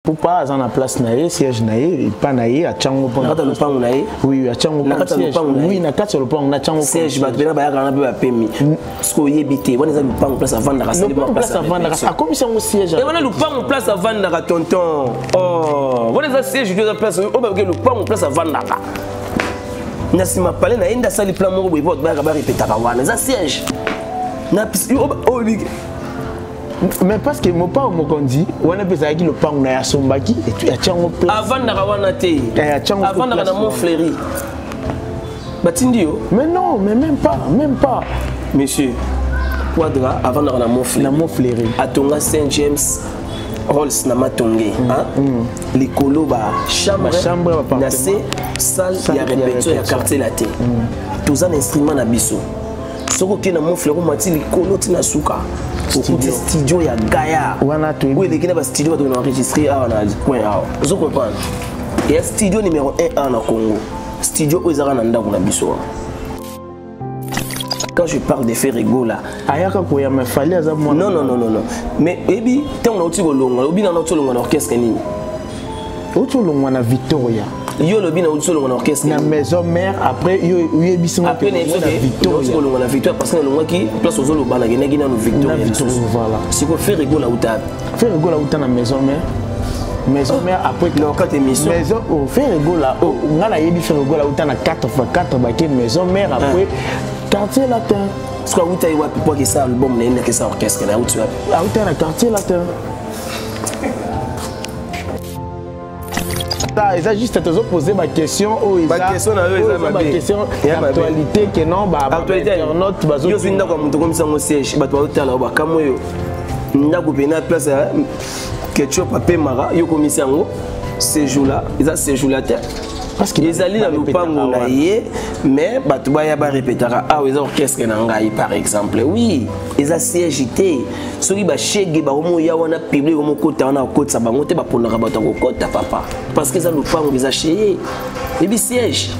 pour pas à la place naïe siège naïe pas naïe à Tchango pour na le pang naïe oui à Tchango siège oui na quatre le pang na Tchango siège ba bena ba ya kana ba pemi sko yebité wana za le pang place à vendre la salle place à vendre a comme ça au siège et wana le pang place à vendre la tonton oh wana za siège de la place o ba le pang place à vendre la na sima palais na enda sali plan moko boy ba répéter wana za siège na oh mais parce que mon père m'a dit on a besoin de le pan na ya sombaki et tu as tchango place avant na wana te avant na mon fleury batindio mais non mais même pas monsieur Quadra avant na mon fleury atonga Saint James Rolls na matongé hein les colo ba chambre na salle ya répétition ya quartier laté tous un instrument na biso soko ke na mon fleury mati les colo tina suka studio ya Gaia wana tu oui les kina ba studio ba enregistrer à na coin à vous comprenez et studio numéro 1 en Congo studio ozara na ndako na biso quand je parle de Ferrego là ayaka ko ya me fallait aza moi non mais ebi tant on uti kolonga obi na uti kolonga na orchestre nini uti kolonga na Victoria yo lobi na uti kolonga na orchestre na maison mère après yo yebisinga après na Victoria kolonga na Victoria parce que longa ki place ozolo bana genaki na Victoria voilà si ko Ferrego la uta na maison mère après non quand émission maison au Ferrego là ngana yebi Ferrego la uta na 4x4 baké maison mère après quartier latin ce que uta iwa pour que ça album na ina que ça orchestre na uta na quartier latin ils ont juste posé ma question d'actualité que non actualité notre yo zinda kwa mtu comme ça mo siège bato ba utala ba kamoyo ndako pena place ketchup papier mara yo komisi yango ces jours là ils a ces jours là parce que les alliés dans le pango na yé mais bato ba ya ba répétera ah ils orchestre na ngai par exemple oui ils a siège té soki ba chege ba omo ya wana public omo kota wana kota bango te ba ponaka bato ko kota papa parce que ça le pango ils a chez et bi siège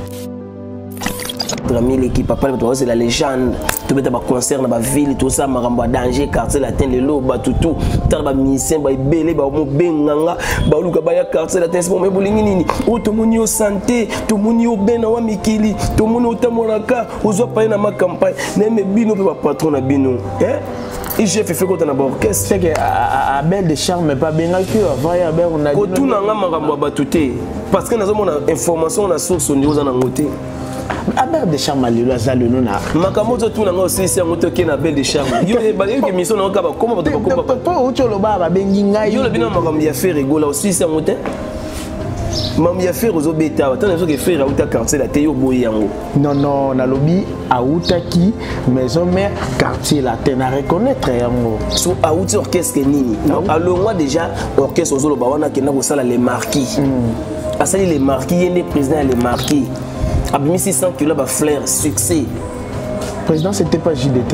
Drami l'équipe papa c'est la légende tu peux avoir concert dans la ville tout ça maramba danger quartier latin le lo ba tout tant ba musicien ba belé ba mo benganga ba luka ba ya quartier latin c'est bon mais bolingi nini o to moni o santé to moni o bena wa mikili to moni o tamonaka ozo pa na ma campagne na me bino pe ba patron na bino hein et j'ai fait quoi dans la orchestre c'est que à belle de charme pas bien que avant ya ben on a ko tout na maramba ba touté parce que nous avons information na source au niveau za na ngoté Abel de charme à l'Azal non na. Makamoto tout na aussi c'est un moto qui na belle de charme. Yo ba que mission na ka ba comment ba pas autre lo ba bengi ngai. Yo le bina makambi ya faire rigola aussi c'est un moto. Mambi ya faire ozo beta tant que faire auta quartier la te yo boyi yango. Non na lobby autaki maison mère quartier la te na reconnaître yango. So auti orchestre nini. Alors moi déjà orchestre ozo lo ba wana ke na ko sala les marquis. Asali les marquis yene président les marquis. Abimi 600 kilos ba flair succès. Président c'était pas JDT.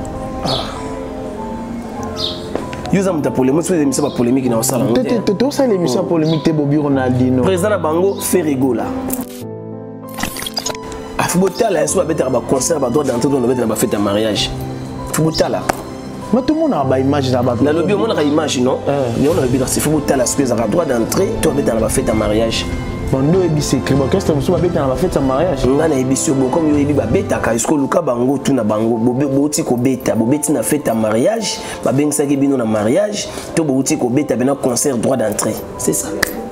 Yoza muta polémique, c'est émission pas polémique na osala. Tout ça l'émission polémique te Bobby Ronaldinho. Président na bango Ferrego là. Afubotala eso ba betera ba concert ba droit d'entrée dans le betera ba fête de mariage. Fubotala. Mais tout le monde a ba image là bas. Na lobby on a image non? Mais on a bien c'est Fubotala ce que ça droit d'entrée, toi betera ba fête de mariage. Bondo ebi secret orchestre muso ba beta na ba fête de mariage. Ngana ebi so bo comme yo ebi ba beta ka esko luka bango tu na bango boti ko beta bo beti na fête de mariage ba bengisa ke bino na mariage to bo boti ko beta bena concert droit d'entrée. C'est ça.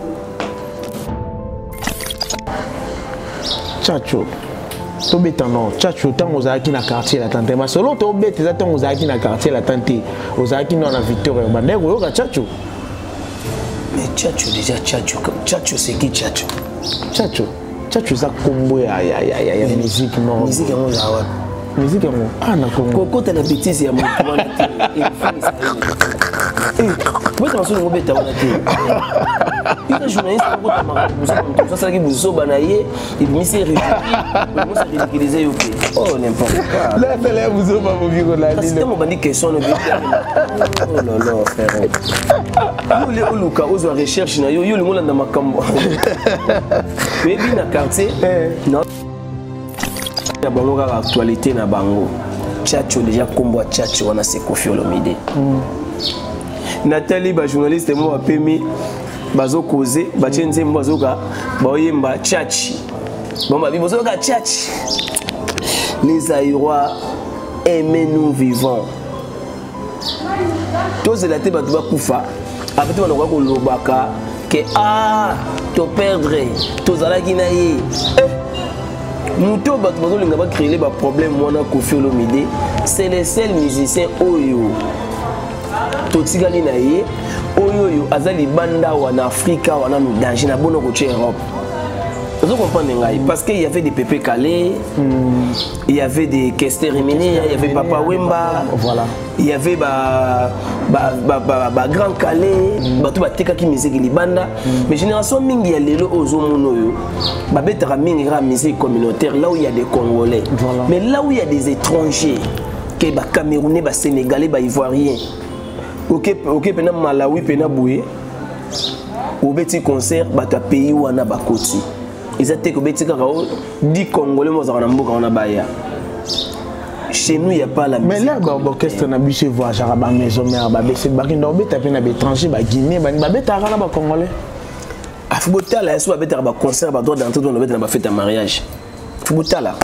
Chacho. To beta non, chacho tant ozaki na quartier la tante. Ma solo to beta tant ozaki na quartier la tante. Ozaki na Victoria Bandego yo ka chacho. Mais Tchatcho déjà Tchatcho c'est qui Tchatcho? Tchatcho ça combo ya musique non. Musique en zawa. Musique en na Congo. Koko ta na bêtise ya moto wana te. Moi je suis robé ta wana te. Il est journaliste ko ta mara ça ça qui vous sobana yé et puis c'est ridiculisé OK. Oh n'importe quoi. Là vous so pas vous la dit. C'est mon bandi question no bien. Oh non frère. Yo le oluka ozo recherche na yo le monde na makambo. Mais bien na quartier. Non. Ya bango ka actualité na bango. Tchatcho déjà combo Tchatcho wana c'est Koffi Olomide. Nathalie ba journaliste mo apemi bazo causer batie nzembo bazoka baoyemba tchatchi bon babi bazoka tchatchi les Aïrois aimez-nous vivants tous la te bato bakufa après on va kolobaka que ah to perdre tozalaki na ye muto bato bazolinga ba créer ba problème wana Koffi Olomide c'est les seuls musiciens oyo totikali na ye oyo azali banda wana Afrika wana no danger na bono ko Europe. Vous comprenez parce qu'il y avait des Pépé Calais, il y avait des Kester Rimini, il y avait Papa Wemba, voilà. Il y avait Grand Calais, tout le monde qui musique libanda. Mais génération mingi ya lelo ozomono yo, babetara mingi ra musique communautaire là où il y a des Congolais. Voilà. Mais là où il y a des étrangers, que ba Camerounais, ba Sénégalais, ba Ivoiriens. OK, pena Malawi, pena Boué. Au petit concert, ba ta pays wana ba koti. Ils étaient comme 10 Congolais, chez nous, il n'y a pas la musique. Mais là, l'orchestre n'a pas voir à la maison, mais à la maison, il y a des étrangers, des Guinéens, des Congolais. À Foubouta, là, il y a des concerts, il y a des d'entrer dans le fête de mariage. Foubouta, là.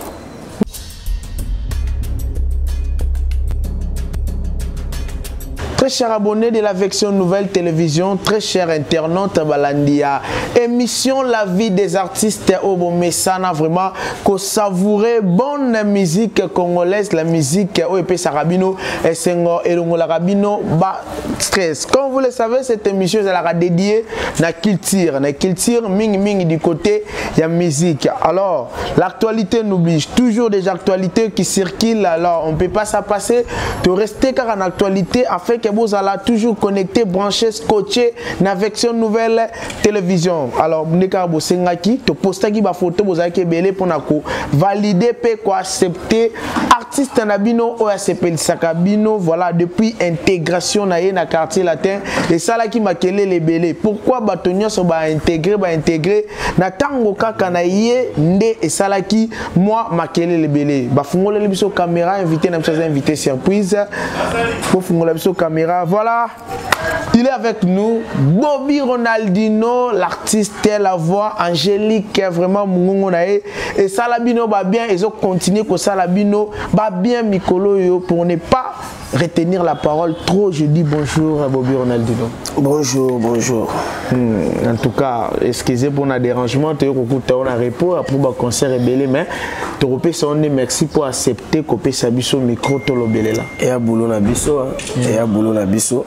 Très chers abonnés de la Vection Nouvelle Télévision, très chers internautes Balandia, émission La vie des artistes au Bomessana, vraiment qu'on savourait bonne musique congolaise, la musique au EP Sarabino et Senghor et Longola Rabino bas stress. Comme vous le savez, cette émission sera dédiée à la culture ming du côté de la musique. Alors, l'actualité nous oblige, toujours des actualités qui circulent, alors on ne peut pas s'en passer, de rester car en actualité afin que vous allez toujours connecter, brancher, scotcher na Vection Nouvelle Télévision. Alors, vous sengaki, to postaki ba photo, vous avez belé pour nako valider, pour accepter artiste nabino ou accepter sakabino. Voilà, depuis intégration na ye na quartier latin et ça là qui m'a kelé les belé. Pourquoi batonio so ba intégrer na tango kaka na ye nde et ça là qui moi m'a kelé les belé. Ba fungole le biso caméra invité na biso invité surprise. Pour fungole biso caméra. Voilà, il est avec nous, Bobby Ronaldinho, l'artiste, la voix angélique, vraiment Mungonae. Et Salabino va bien, ils ont continué que Salabino va bien Mikolo yo pour ne pas retenir la parole trop. Je dis bonjour à Bobby Ronaldinho. Bonjour, bonjour. En tout cas, excusez pour le dérangement, tu as repos après le concert rebelle, mais tu as merci pour accepter que tu aies un micro tout le là. Et à boulot na biso, et à boulot na biso.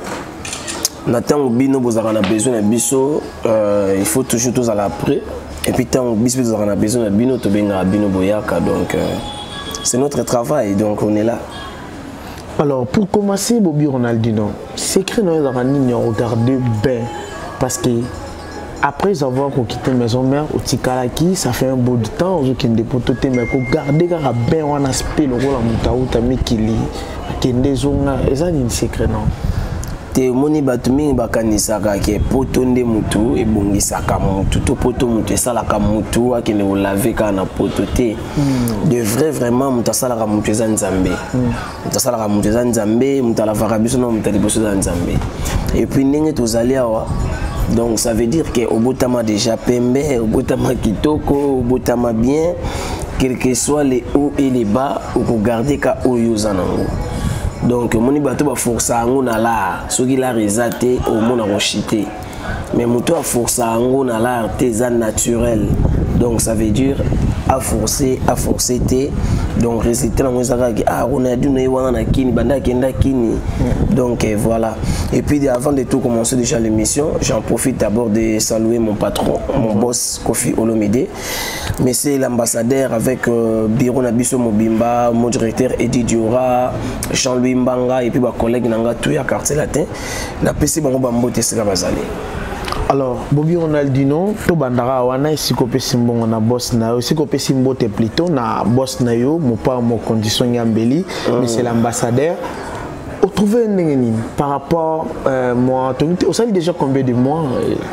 Nathan Bino vous avez besoin de biso, il faut toujours tous à l'après. Et puis tant que vous avez besoin de bino, tu as bino boyaka, donc c'est notre travail, donc on est là. Alors pour commencer, Bobby Ronaldinho, secret nous avons regardé bien parce que après avoir quitté maison mère au Tikalaki, ça fait un bout de temps aux qui ne peut mais pour garder bien un aspect le rôle à Moutaouta mais qu'il y des zones et ça c'est un secret non. Te moni batumi bakanisaka ke potonde mutu e bongisaka mutu to poto mutu esalaka mutu akende olave ka na poto te de vrai vraiment mutasalaka mutu eza nzambe mutasalaka mutu eza nzambe mutalavaka biso na mutali biso eza nzambe et puis ndenge tozali awa donc ça veut dire que obotama déjà pembe obotama kitoko obotama bien quel que soit les hauts et les bas ou garder ka oyo zanango. Donc, mon bateau va forcer à on a là, ce qui l'a réalisé au monde a rechuté. Mais mon toit force à on a là artisan naturel. Donc, ça veut dire à forcer té. Donc, réciter dans les arabes ah on a dû nous voir na kini banda kenda kini. Donc voilà. Et puis avant de tout commencer déjà l'émission, j'en profite d'abord de saluer mon patron, mon boss Koffi Olomide. Mais c'est l'ambassadeur avec Biro Nabiso Mobimba, mon directeur Eddie Diora, Jean-Louis Mbanga et puis ma collègue Nanga Touya quartier latin. La PC Bango Bambo Tesla Bazali. Alors, Bobby Ronaldinho, to bandara wana isikopé simbongo na boss na yo, isikopé simbote plutôt na boss na yo, mon pas mon condition yambeli, mais c'est l'ambassadeur. Vous trouvez par rapport moi, au sein déjà combien de mois?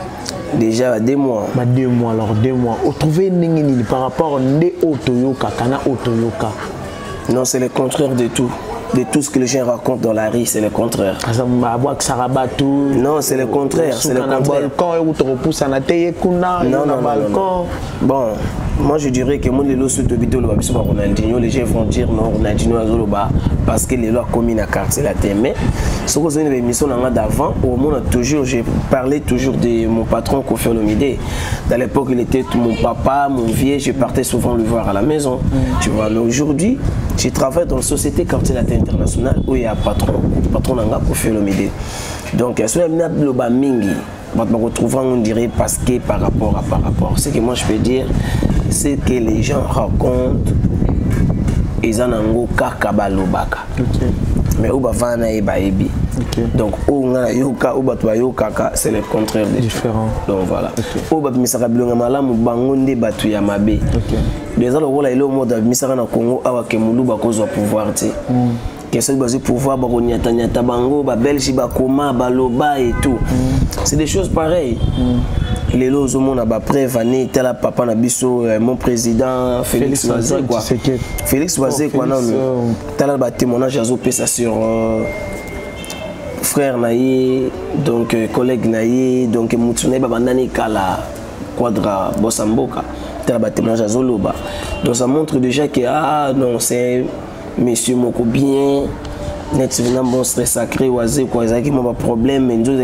Déjà 2 mois. Bah 2 mois alors 2 mois. Vous trouvez par rapport à Otoyoka, Kana Otoyoka? Non, c'est le contraire de tout. de tout ce que les gens racontent dans la rue, c'est le contraire. Non, c'est le contraire. C'est le contraire. Non. Bon, moi je dirais que les gens vont dire non, Ronaldinho parce que les lois commis à quartier la mais ce que vous avez une émission d'avant, au moins toujours, j'ai parlé toujours de mon patron Kofi Olomide. Dans l'époque, il était mon papa, mon vieux, je partais souvent le voir à la maison. Tu vois, mais aujourd'hui, je travaille dans la société quartier latin internationale où il y a un patron Nanga Kofi Olomide. Donc, si on a le mingi, on va retrouver, on dirait, parce que par rapport. Ce que moi je peux dire, c'est que les gens racontent ils en ont kaka balobaka. Mais où bavana et baebi. Donc où on a yoka ou batwa yoka c'est le contraire des différent. Donc voilà. Où bat misaka bilonga malamu bangonde batu ya mabe. Les gens là il est au mode misaka na Congo awa ke mulu bakozwa pouvoir ti. Que c'est basé pouvoir baroniata nyata bango ba Belgique ba koma baloba et tout. C'est des choses pareilles. Les lots au monde a preuve année tel papa na biso mon président Félix Bazé quoi. Félix Bazé quoi non tel ba témoignage azo pesa sur frère naïe donc collègue naïe donc mutune ba bandani kala quadra Bosamboka tel ba témoignage azo loba. Donc ça montre déjà que ah non c'est monsieur moko bien net bon stress sacré oisé quoi qui m'a pas problème mais nous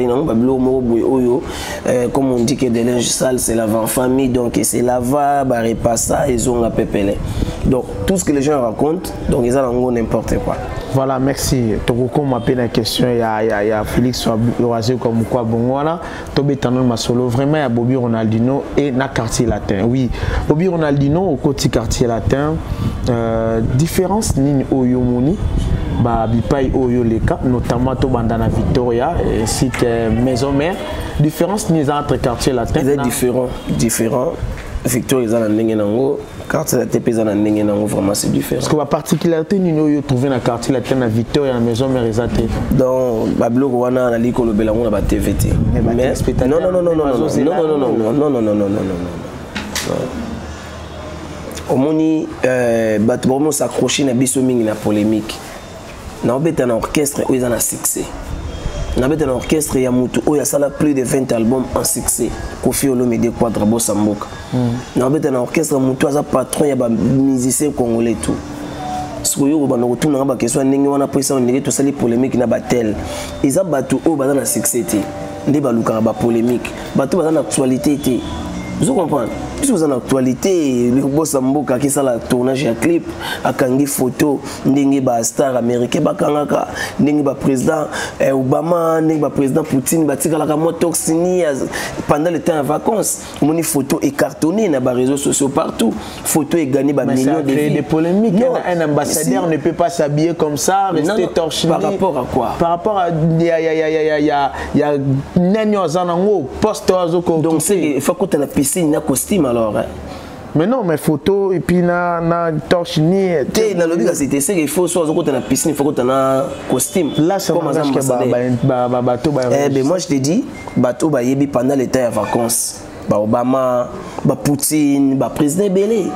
comme on dit que des linges sales c'est lavant en famille donc c'est lava barré pas ça ils ont la pépélé donc tout ce que les gens racontent donc ils ont n'importe quoi. Voilà, merci. Toko m'appelle la question il y a Félix oisé comme quoi bon voilà Tobé Tanol Masolo vraiment il y a Bobby Ronaldinho et na quartier latin. Oui, Bobby Ronaldinho au côté quartier latin différence ni oyomoni ba bipai oyo leka notamment to bandana Victoria ainsi que maison mère différence ni entre quartier latin c'est différent Victoria za na ndenge nango quartier latin pesa na ndenge nango vraiment c'est différent parce que la particularité ni oyo trouver na quartier latin na Victoria na maison mère ezate donc ba bloko wana na liko lobela ngona ba TVT mais non omoni bato vraiment s'accrocher na biso mingi na polémique na obeta na orchestre où ils ont un succès. Na obeta na orchestre ya mutu où il y a plus de 20 albums en succès. Kofi Olomide Quadra Bosamboka. Na obeta na orchestre mutu aza patron ya ba musicien congolais tout. Siko yo ba no tuna ba question ndenge wana pesa ndenge to sali polémique na batel. Ils a batu o ba na succès té. Ndé ba luka ba polémique. Batu ba na actualité té. Vous comprenez? Puisque vous avez en actualité, le Bosamboka qui est la tournage de clip, a kangi photo, n'engue ba star américain, ba kangaka, n'engue ba président Obama, n'engue ba président Poutine, ba tika la kamotoxini pendant le temps en vacances. Moni photo est cartonnée na ba réseaux sociaux partout. Photo est gagné ba millions de vues. Des polémiques. Un ambassadeur ne peut pas s'habiller comme ça, rester torché. Par rapport à quoi? Par rapport à il y a Nenyo Zanango poste azoko. Donc c'est il faut que tu aies piscine na costume alors. Mais non, mais photo et puis na torche ni. Tu na lobi c'est c'est il faut soit que tu aies piscine, il faut que tu aies un costume. Là c'est comme ça bateau ba. Eh ben moi je te dis bateau ba yebi pendant les temps de vacances. Ba Obama, ba Poutine, ba président Belé.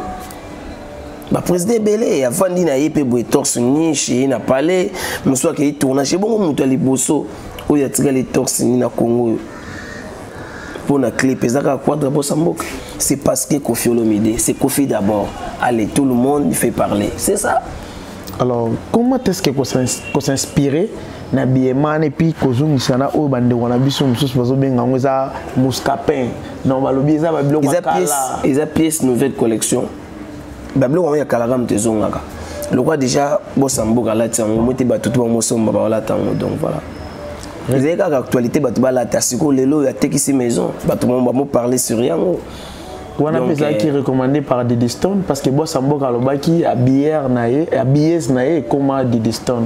Ba président Belé avant dina yepe boy torse ni chez na palais, monsieur qui tournage bon mutu liboso où il y a tiré les torse ni na Congo. Pour la clip, c'est parce que Kofi Olomide, c'est Kofi d'abord. Allez, tout le monde fait parler. C'est ça. Alors, comment est-ce qu'on s'inspire n'habillement et puis qu'on s'en au bande on a vu son sous bien on a muscapin non va l'oublier ça va bloquer ils a pièce nouvelle collection bablo on y a kalagam te zonga le quoi déjà Bosamboka là tiens on mettait tout le monde somba voilà donc voilà. Vous avez l'actualité, vous avez la tassiko, les lots, il y a qui ces maisons, vous avez parler sur rien. On a besoin qui est recommandé par Diddy Stone parce que Bosamboka Alobaki habillé naé comme Diddy Stone.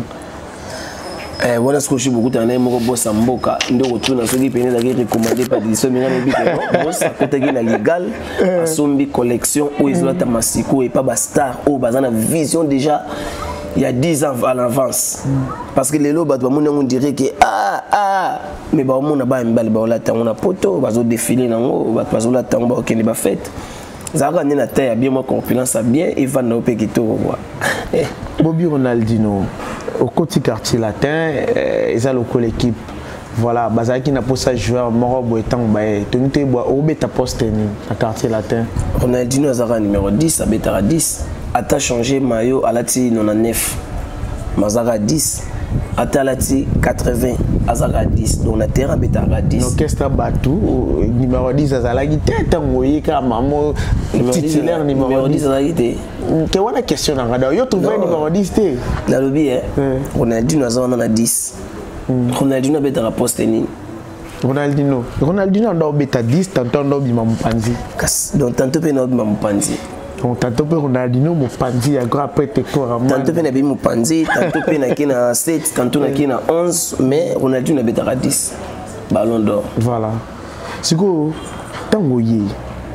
Voilà ce que je suis beaucoup d'années, moi Bosamboka, nous retournons à ceux qui peuvent être recommandés par Diddy Stone, mais on a côté qui est légal, à son collection où ils ont la tamasiko et pas star, où ils ont la vision déjà. Il y a 10 ans à l'avance. Parce que les lots, on dirait que mais on a pas on a poto, on a défilé, on a fête. Ça a bien, moi, compilance bien, et va nous payer tout. Bobby Ronaldinho, au côté quartier latin ils ont le l'équipe voilà bazaki na posa joueur morobo étant tenute bois au beta poste na quartier latin Ronaldinho azara numéro 10 à beta 10 ata changé maillot alati 99 mazara 10 Atalati 80 Azara 10 donc la terre beta 10 donc qu'est-ce que batou numéro 10 Azala qui tête envoyé comme maman titulaire numéro 10 Azala qui que voilà question en radar yo trouver numéro 10 té la lobby Ronaldinho Azala na 10 Ronaldinho beta poste ni Ronaldinho ndo beta 10 tantôt ndo bima mpanzi donc tantôt pe ndo bima mpanzi donc tantôt pe Ronaldinho mopanzi ya grand après te corps tantôt pe na bima mpanzi tantôt pe na kina 7 tantôt na kina 11 mais Ronaldinho beta 10 ballon d'or voilà siko tango yi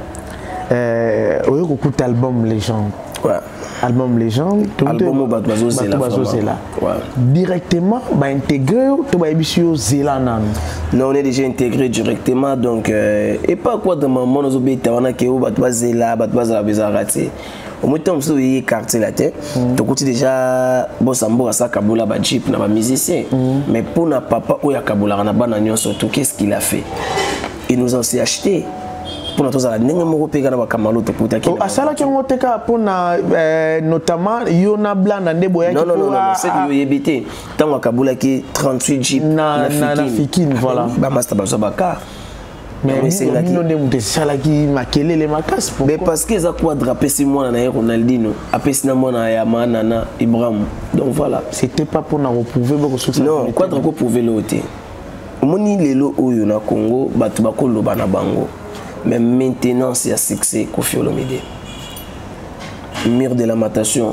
oyo kokuta album légende ouais album légende album Batouazo Zela directement ba intégré to ba ebisio Zela nan non on est déjà intégré directement donc et pas quoi dans mon ozobeta wana ke o Batouazo Zela bezarati au moins temps so yi quartier la tête to kuti déjà bosambo asa kabula ba jeep na ba musicien mais pour na papa o ya kabula na bana nyonso to qu'est-ce qu'il a fait il nous a aussi acheté pour notre zala ndenge moko peka na bakamalo to puta ki asala ki ngoteka pona notamment yona blanda ndebo yaki non c'est que yebité tango akabula ki 38 jeep na fikine voilà ba master ba baka mais c'est là qui non de sala ki makelele makas mais parce que ça quadra pesi mona na Ronaldinho apesi na mona ya manana Ibrahim donc voilà c'était pas pour na reprouver beaucoup sur ça non quadra ko prouver l'autre moni lelo oyo na Congo batu bakolo bana bango mais maintenant c'est un succès Koffi Olomide mur de lamentation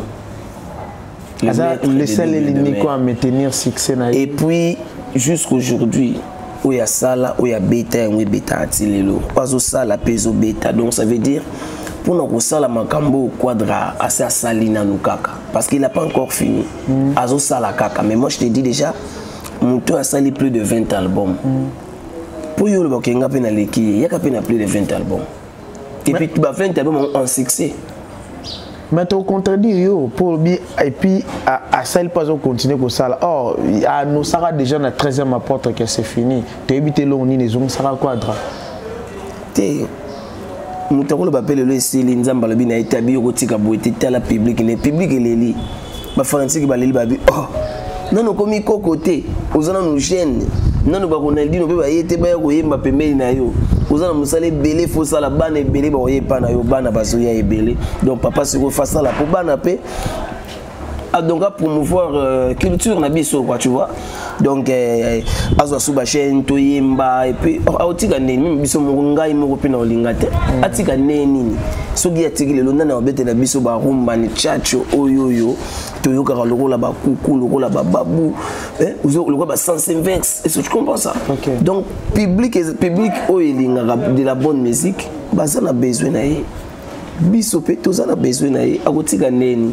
le seul limite à maintenir succès et puis jusqu'aujourd'hui où il y a ça là où il y a bêta et bêta atilelo pas au ça la peso bêta donc ça veut dire pour nous ça la makambo quadra assez salina nukaka parce qu'il n'a pas encore fini azo ça la kaka mais moi je te dis déjà mon tour a sali plus de 20 albums pour yo le bakenga pe na leki ya ka pe na plus de 20 albums et puis tu vas 20 albums en succès mais tu contredire yo pour bien et puis à ça il pas continuer comme ça oh à nous sera déjà na 13e apôtre que c'est fini tu éviter long ni les hommes sera quadra té mutako le bapele le sili nzamba le bina etabi ko tika boité tala public ne public eleli ba français ki baleli babi oh non komi kokote ozana nous gêne non ba Ronaldinho pe ba yete ba ko yemba pembeni na yo ozana musale belé fo sala bana belé ba yepa na yo bana bazoya ebelé donc papa se ko fa sala pour bana pe donc à promouvoir culture na biso quoi tu vois donc azo suba chaîne to yemba et puis aotika neni même biso ngai moko pe na olingate atika neni soki atiki le londa na obete na biso ba rumba ni chacho oyoyo to yoka lokola ba kuku lokola ba babu lokola ba sensevex est-ce que tu comprends ça okay. donc public oyelinga de la bonne musique baza na besoin na ye biso pe toza na besoin na ye akotika neni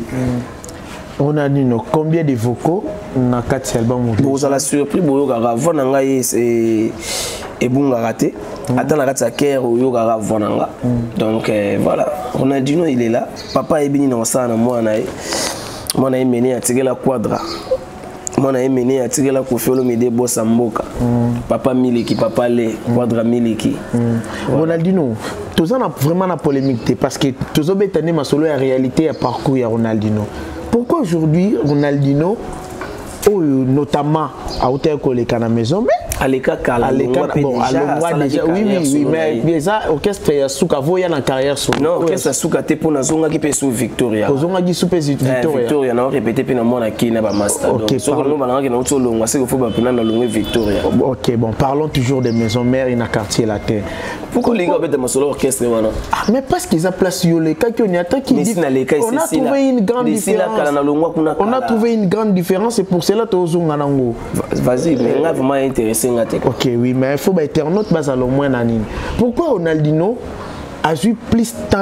on a dit combien de vocaux na 4 albums vous allez surpris boyo kaka vona ngai et bunga raté attends la rate cœur oyo kaka vona nga donc voilà on a dit non il est là papa ebini na sana mwana mené atikela quadra mwana mené atikela Koffi Olomide bossa mboka papa miliki papa le quadra miliki Ronaldinho tozana vraiment na polémique parce que tozobetane masolo ya réalité ya parcours ya Ronaldinho. Pourquoi aujourd'hui Ronaldinho, notamment à hauteur collègue à la maison, mais à l'écart bon, déjà, oui, mais ça, orchestre Yasuka, voyez dans la carrière sur. Non, orchestre Yasuka, t'es pour la zone qui peut sous Victoria. Pour zone qui sous Victoria. Victoria, on a répété puis on a qui n'a pas master. Ok. Donc, on a qui sur long, c'est qu'il faut pas prendre la longue Victoria. Ok, bon, parlons toujours des maisons mères et dans quartier latin. Pourquoi les gars mettent dans solo orchestre voilà? Mais parce qu'ils ont placé les cas qui on y a qui dit. On a trouvé une grande différence. On a trouvé une grande différence et pour cela tu as nango. Vas-y, mais on a vraiment intéressé. Ok, oui, mais il faut être un autre base à moins nanine. Pourquoi Ronaldinho a eu plus de temps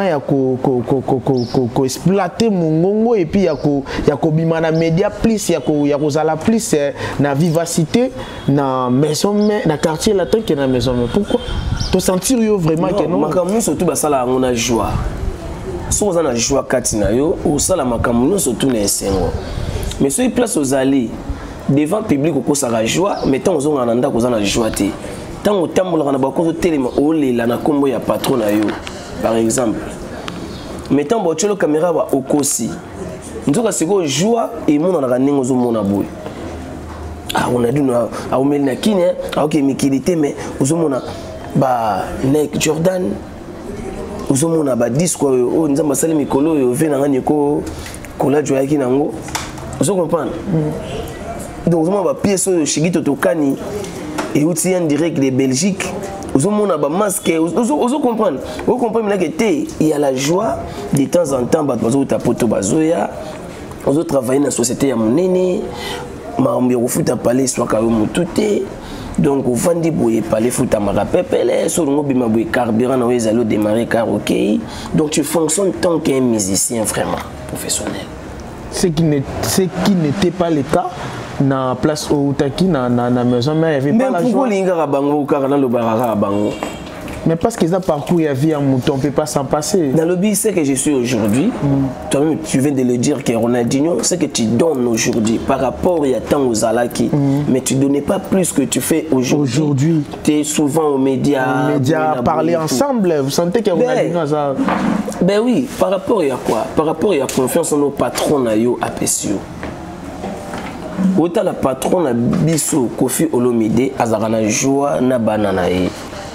à exploiter mon et puis à bimana média plus à plus na vivacité na maison na quartier latin que na maison mais pourquoi tu sentir vraiment que non makamu surtout basala on a joie so on a joie katina yo o sala makamu surtout na esengo mais ceux qui place aux allées devant public au la joie mais tant aux on anda cause la joie té tant au tambola na ba cause télé o lela na kombo ya patron na yo par exemple mais tant bo tchelo caméra ba okosi nzoka siko joie et mon na ningo zo mona boy ah on a dit a o mel na kine a ok mikilité mais ozo mona ba Nike Jordan ozo mona ba disque o nzamba sali mikolo yo ve na ngani ko kola joie ki nango ozo comprendre donc ozo mona ba pièce o shigito tokani et outil en direct de Belgique ozo mona ba masque ozo comprendre vous comprenez que il y a la joie de temps en temps ba ozo tapoto bazoya ozo travailler dans la société ya monene mambi ofuta parler soit ka yo mututé donc au vandi boye parler futa mara pepele so ngo bima boye carburant na wezalo démarrer car OK donc tu fonctionnes tant qu'un musicien vraiment professionnel ce qui n'était pas le cas na place au Taki na maison mais il y avait pas la joie. Mais pourquoi linga bango car na lo barara bango? Mais parce que ça parcours il y a vie un mouton on peut pas s'en passer. Dans le but c'est que je suis aujourd'hui. Toi-même tu viens de le dire que Ronaldinho c'est que tu donnes aujourd'hui par rapport il y a tant aux Alaki mais tu donnais pas plus que tu fais aujourd'hui. Tu es souvent aux médias. Les médias parler ensemble, vous sentez que Ronaldinho ça. Ben oui, par rapport il y a quoi? Par rapport il y a confiance en nos patrons na yo apesio. Autant la patron na biso Kofi Olomide azarana joie na banana ye.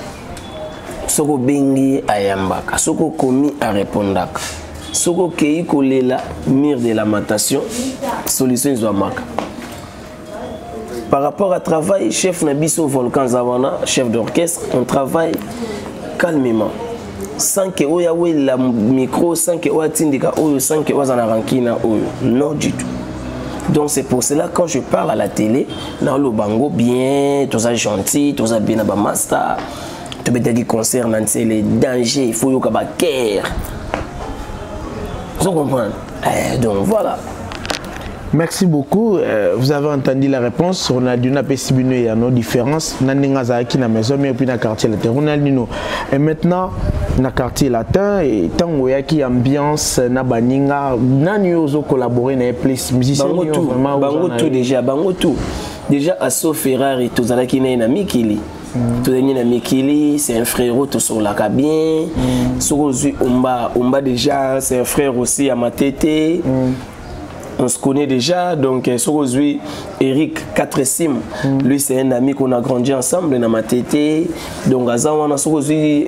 Soko bengi ayambaka, soko komi a répondaka. Soko kei kolela mire de lamentation, solution izwamaka. Par rapport à travail, chef Nabiso Volcan Zawana, chef d'orchestre, on travaille calmement. Sans que oyawe la micro, sans que oya tindika oyo, sans que oya zanarankina oyo. Non du tout. Donc c'est pour cela quand je parle à la télé, dans le bango bien, tout ça gentil, tout ça bien à ba master. Tu peux dire concerne les dangers, il faut y avoir guerre. Vous comprenez? Donc voilà. Merci beaucoup. Vous avez entendu la réponse. Ronaldinho il y a nos différences. Qui na maison mais puis na quartier latin. Ronaldinho. Et maintenant na quartier latin et tant où il y a qui ambiance na baninga nani ozo collaborer na plus musicien vraiment bango tout déjà bango tout. Déjà à Ferrari tous ala qui na Mikili. Tout na Mikili, c'est un frérot tout sur la cabine. Sokozu Omba déjà, c'est un frère aussi à Matete. On se connaît déjà, donc Sokozu Eric 4 Sim, lui c'est un ami qu'on a grandi ensemble dans Matete. Donc Azawana Sokozu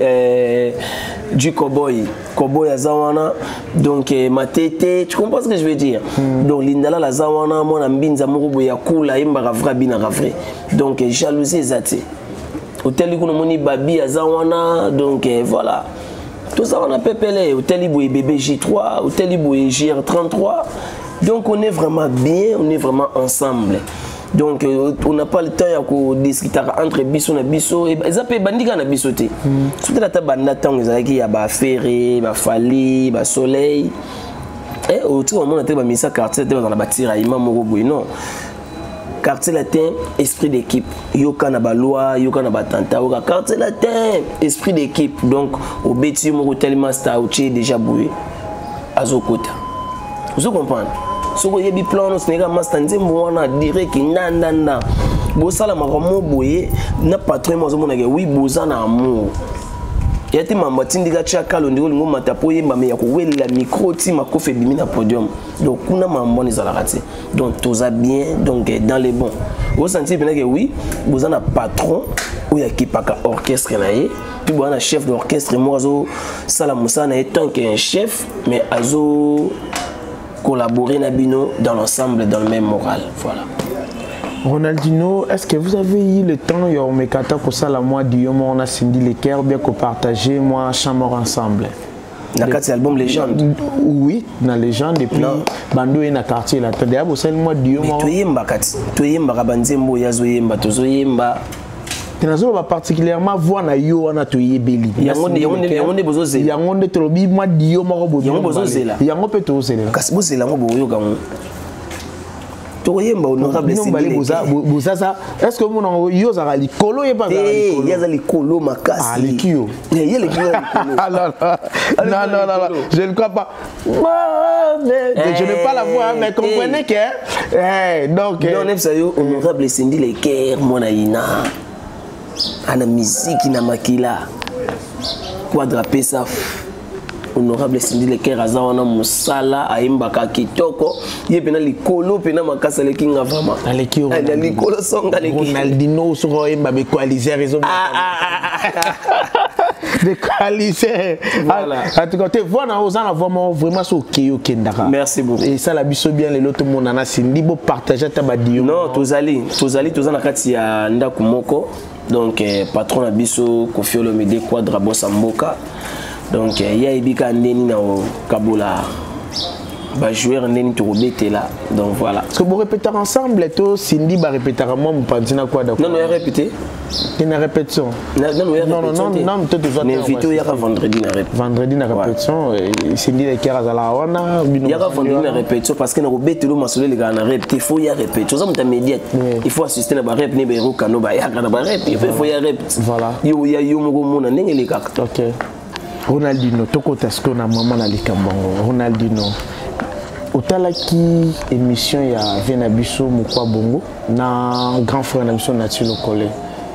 du Cowboy Azawana, donc Matete, tu comprends ce que je veux dire? Donc Lindala la Zawana, mon ambinza moko ya kula imba vrai bina vrai. Donc jalousie zate. Hôtel Ikonomoni Babi Azawana, donc voilà. Tout ça on a pépélé. Hôtel Iboué Bébé J3, Hôtel Iboué JR33. Donc on est vraiment bien, on est vraiment ensemble. Donc on n'a pas le temps de discuter entre biso na biso et ça peut bandika na bisoté. Surtout la banda temps il y a ba ferré, ba fali, ba soleil. Et autour on a été ba misa quartier dans la bâtira imam moko non. Quartier latin, esprit d'équipe. Yoka na baloi, yoka na batanta. Quartier latin, esprit d'équipe. Donc, au bêtis, mon tellement stauché déjà boué. Azokota. Vous comprenez? Si vous avez des plans, ce n'est pas master, on a direct que nan. Bon, ça, la maman boué, n'a pas très moi, oui, bousan amour. Il y a des mamans qui ont dit que le niveau de matapoye, mais il y a la micro qui m'a fait bimina podium. Donc, on a mamans les raté. Donc, tout ça bien, donc dans les bons. Vous sentez bien que oui, vous avez un patron, ou il y a qui pas orchestre, puis vous avez un chef d'orchestre, moi, Salamoussa n'est tant qu'un chef, mais azo collaborer dans l'ensemble, dans le même moral. Voilà. Ronaldinho, est-ce que vous avez eu le temps, Yormekata, pour ça, la moi, Guillaume, on a scindé les cœurs, bien qu'on partageait, moi, chambre ensemble. Dans le album Légende? Oui, dans Légende, et puis, Bando est dans le quartier là. D'ailleurs, vous savez, moi, Guillaume. Tu es Rabanzembo, Yazoyemba, Tozoyemba. Tu n'as particulièrement voir na yo na to yebeli. Yangonde bozozela. Yangonde tolobi moi Guillaume moko bozozela. Yango pe tozela. Kasi bozela ngo boyo kango. Toyemba honorable Sibile. Bozaza, est-ce que mon yo za likolo e pas za likolo? Il y a likolo makasi. Ah likio. Il y a likolo. Non, je ne crois pas. Je n'ai pas la voix, mais comprenez que... Donc... on aime ça, honorable Cindy Leker, mon aïna. Ana musique, na makila. Quadra pesa. Honorable Cindy Leker, azawana musala, aimbaka kitoko. Ye pena likolo, pena makasa leki ngavama. Aleki likolo songa leki. Ronaldinho, soro emba be coaliser raison. De coaliser. Voilà. En tout cas, tu vois, on a vraiment ce Keyo Kendara. Merci beaucoup. Et ça, la biso bien, les autres monde en a Cindy, beau partager ta badio. Non, tous allez na kati ya ndaku moko. Donc patron na biso Kofi Olomide Quadra Bossa Mboka. Donc ya ibika ndeni na Kabola. Bah joueur ndeni to robete là. Donc voilà. Est-ce que vous répétez ensemble to Cindy va répéter à moi mon pantina quoi d'accord. Non, il a répété. Il a répétition. Non, tout est mais invité il y a vendredi na répétition. Vendredi na répétition Cindy les kera za la wana il y a vendredi na répétition parce que na robete lo masole les gars na répétition. Il faut y répétition. Ça me médiate. Il faut assister na ba rép ne be roka no ba ya na ba rép. Il faut y répétition. Voilà. Yo mo mona ndenge les kaka. OK. Ronaldinho toko tasko na mama na likambango. Ronaldinho otalaki émission ya Venabiso Mukwa Bongo na grand frère Nabiso Natilo Kole.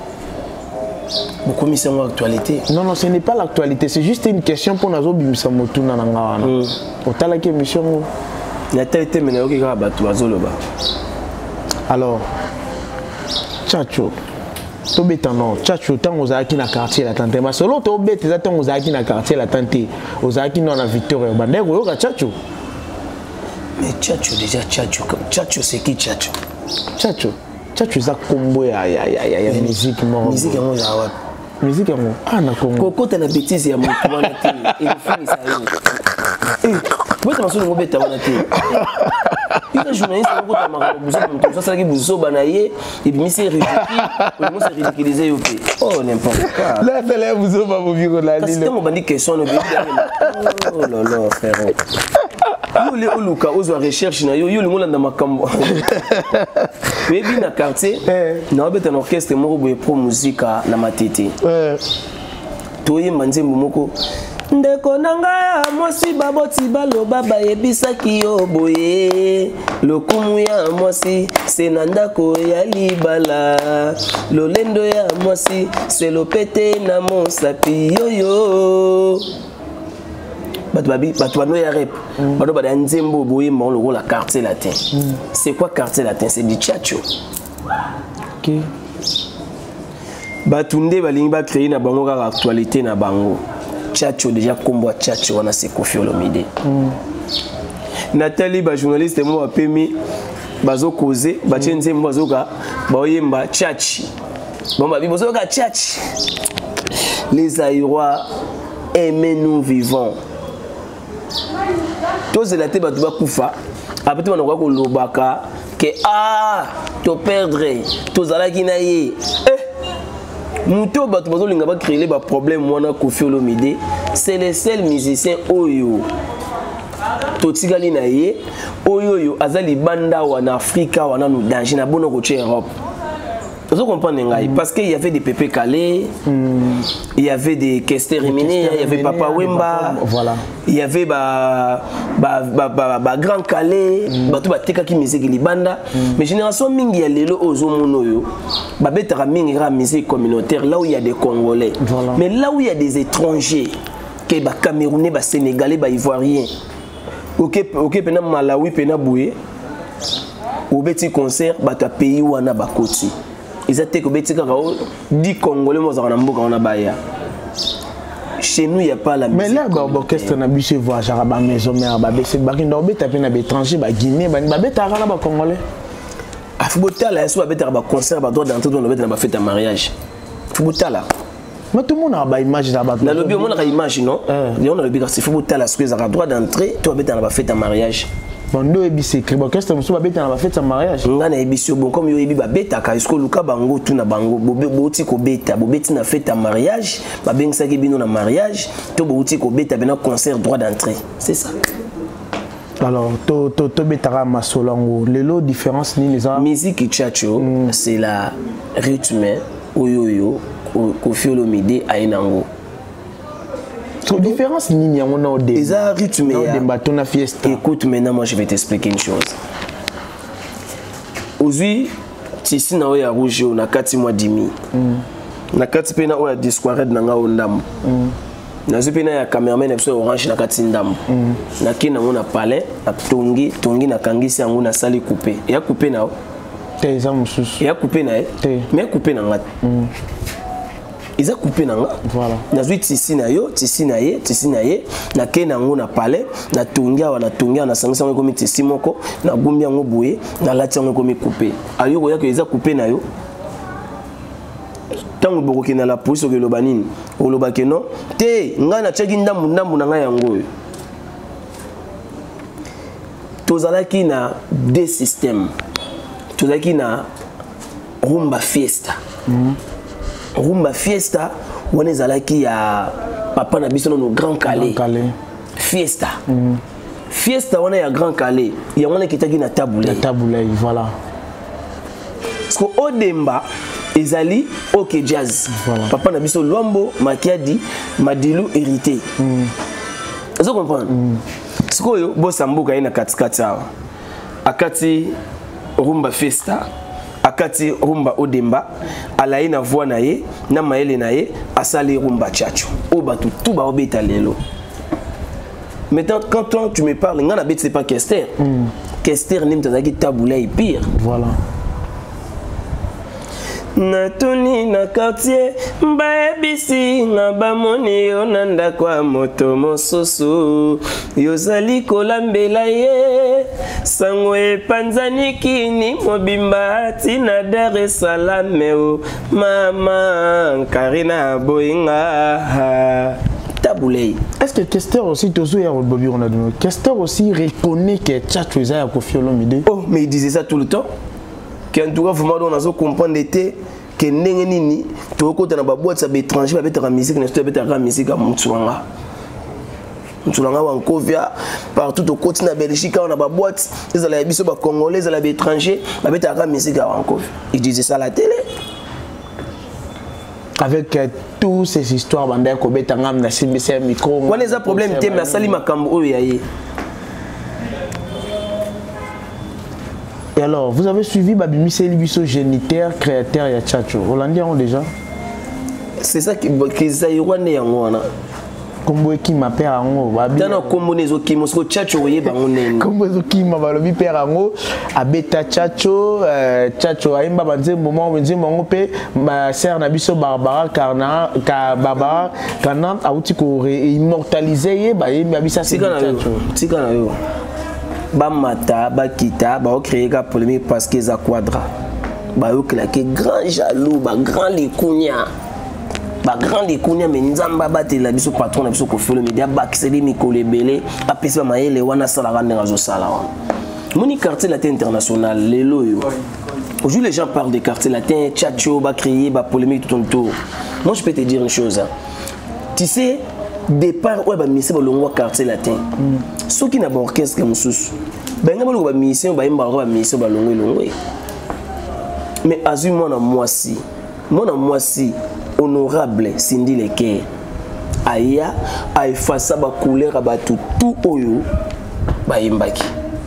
Beaucoup mis en actualité. Non, ce n'est pas l'actualité, c'est juste une question pour nous bimisa motuna na ngana. Otalaki émission na tête mais na okika batu azoloba. Alors Chacho Tobetano, Chacho tant ozaki na quartier la tante. Mais solo to bete za tant ozaki na quartier la tante. Ozaki non na Victoria Bandego yoka Chacho. Mais Chacho déjà Chacho c'est qui Chacho? Chacho za combo ya musique mo. Musique mo za wapi? Musique mo. Ah na Congo. Kokota na bêtise ya moto wana te. Il finit ça yo. Moi tu m'as sonné ngobeta wana te. Il journaliste kokota makalo buzo moto ça qui buzo banaye et puis c'est ridicule. Comment c'est ridiculisé yo pe. Oh n'importe quoi. Là c'est là buzo ba mo biko la lile. C'est mon bandit question no bi. Oh là là frère. Yo le oluka ozo recherche na yo le ngolanda makambo. Webi na quartier na obeta na orchestre moko boye pro musique na matete. Toye manzembo moko ndeko nanga mosi baboti baloba bayebisaki yo boye lokumu ya mosi se na ndako ya libala lolendo ya mosi se lopete na mosapi yoyo batu bano ya rep bano bada nzembo boye mon logo la quartier latin. C'est quoi quartier latin? C'est du Chacho. OK. Batunde balingi ba créer na bango ka actualité na bango. Chacho déjà combo Chacho wana c'est Kofi Olomide. Nathalie ba journaliste mo apemi bazo causer ba nzembo bazoka baoyemba Chachi. Bon ba bibozoka Chachi. Les Aïrois aimez nous vivons. Tous les batu bakufa après on va ko lobaka que to perdre tous ala kinaye muto batu bazolinga ba créer ba problème wana Kofi Olomide c'est le seul musicien oyo to tigali na ye oyo azali banda wana Afrika wana no danger na bono ko Europe. Vous comprenez parce qu'il y avait des Pépé Calais, il y avait des Kester Rimini, il y avait Papa Wemba, voilà. Il y avait Grand Calais, tout bateka qui musique libanda. Mais génération mingi ya lelo ozo monoyo, betara mingi ra musique communautaire là où il y a des Congolais. Voilà. Mais là où il y a des étrangers, que ba Camerounais, ba Sénégalais, ba Ivoiriens. OK pena Malawi pena Boué. Au petit concert bata pays wana bakoti. Ils étaient comme 10 Congolais chez nous il n'y a pas la musique. Mais là l'orchestre n'a pas voir genre ba maison mère ba c'est baki ndorbe taper na étranger ba Guinée ba beta ra ba Congolais. A Fubotala so ba beta ba concert ba droit d'entrée dans beta na ba fête à mariage. Fubotala. Mais tout le monde a ba image là ba. Na lobi on a image non? On a lobi c'est Fubotala ce que ça a droit d'entrée, toi beta na ba fête à mariage. Bando ebisi écrit orchestre musu ba beta na ba fête à mariage. Ngana ebisi bon comme yo ebi ba beta ka isko luka bango tu na bango boti ko beta bobeti na fête à mariage ba bengisa ki bino na mariage to boti ko beta bena concert droit d'entrée. C'est ça. Alors to betara masolango lelo différence ni les musique Chacho c'est la rythme oyoyo Kofi Olomide ayenango. différence nini yango na odemba. Eza rythme ya odemba tona fiesta. Écoute maintenant, moi je vais t'expliquer une chose. Aujourd'hui, tisi na oya rouge na kati mois dimi. Na kati pena oya disquared na nga ondam. Na zipena ya cameraman na biso orange na kati ndam. Na kina ngona palais, na tongi na kangisi yango na sali couper. Ya couper na te za mususu. Ya couper na mais couper na nga. Ils ont coupé nanga. Voilà. Na zui tisi na yo, tisi na ye, na kena ngo na palais, na tongia na sangisa ngo komi tisi moko, na gumbi ngo boye, na lati ngo komi coupé. Ayo ko ya que ils ont coupé na yo. Tango boko kena la police ke lobanini, o lobake non, te nga na tcheki ndambu na nga yango. Tozalaki na deux systèmes. Tozalaki na rumba fiesta. Rumba fiesta, on est allé à papa na biso no Grand Calais. Fiesta. Fiesta on est à Grand Calais. Il y a on qui tagi na taboulé. La taboulé, voilà. Parce que odemba ezali OK jazz. Voilà. Papa na biso Luambo, Makiadi, Madilu hérité. Vous comprenez? Ce que yo bossa mboka ina katikati awa. Akati rumba fiesta. Akati rumba odemba alaye na voix na ye na maele na ye asali rumba chacho o batu tout ba obeta lelo. Maintenant quand toi tu me parles ngana bet c'est pas Kester. Kester nim tazaki taboula et pire. Voilà. Natuni na quartier mbaebisi na bamoni yo nanda kwa moto mosusu yozali kolambela ye sango epanzani kini mobimba tina Dar es Salaam o mama Karina boinga taboulé. Est-ce que Kester aussi tozo ya Bobby on a donné Kester aussi reconnaît que Tchatcho eza ya Koffi Olomide? Oh mais il disait ça tout le temps. En tout cas, vraiment, on a compris que Nengenini, tout le côté de la boîte, ça va être étranger, ça va être la musique, ça va être la musique à Moutsoulanga. Moutsoulanga, Wankovia, partout au côté de la Belgique, on a la boîte, les Alabis, les Congolais, les étrangers, ça va être la musique à Wankovia. Il disait ça à la télé. Avec toutes ces histoires, Bandai Kobe, Tangam, Nassim, Besser, Micro. On a un problème, mais ça, Salima Kambo, Et alors, vous avez suivi Babimi Selibiso, géniteur, créateur et Tchatcho. Hollandais ont déjà. C'est ça qui est Combo qui m'appelle Ango. Dans combo nezo qui mosco Tchatcho yé bangonen. Combo qui m'a balobi père Ango. Abeta Tchatcho, Tchatcho aimba banze moment banze mongo pe ma sœur Nabiso Barbara Barbara Kana auti ko immortaliser yé ba yé babisa c'est Tchatcho. Tika na yo. Bamata, Bakita, ba créer la polémique parce que za quadra. Ba yo claqué grand jaloux, ba grand lécounia. Ba grand lécounia mais nzamba bate la biso patron na biso ko fait le média ba kiseli mikole belé, a pesa maele wana sala rande ngazo sala wana. Moni quartier latin international lelo yo. Aujourd'hui les gens parlent de quartier latin, Tchatcho, ba créer, ba polémique tout autour. Moi je peux te dire une chose. Tu sais départ ouais ba mission balongwa quartier latin ceux qui n'a pas orchestre comme sous ben nga balongwa mission ba imba ba mission balongwe mais azu mona moisi honorable Cindy Leke aya a effacer ba couleur ba tout oyo ba imbaki